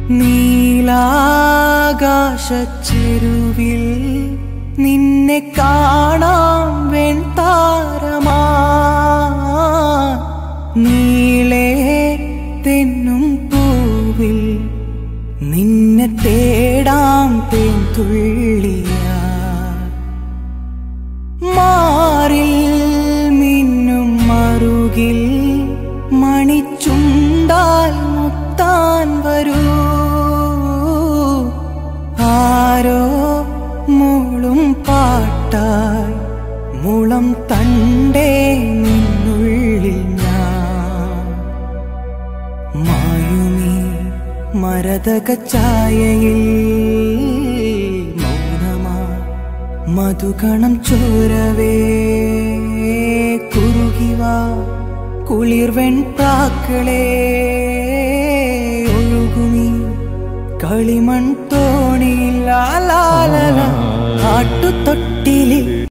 നീലാകാശച്ചെരുവിൽ നിന്നെ കാണാം വെൺതാരമാ നീളേ തെന്നും പൂവിൽ നിന്നെ തേടാം തേൻതുള്ളിയാ മാറിൽ മിന്നും മറുകിൽ മണിച്ചുണ്ടാൽ മുത്താൻ വരൂ ആരോ മൂളും പാട്ടായി മുളം തണ്ടേ നിന്നുള്ളിൽ ഞാൻ മായുമീ മരതക ഛായയിൽ മൗനമായി മധുകണം ചോരവേ കുറുകിവാ കുളിർവെൺ പ്രാക്കളേ ഒഴുകുമീ കളിമൺ തോണിയിൽ ലാലാലല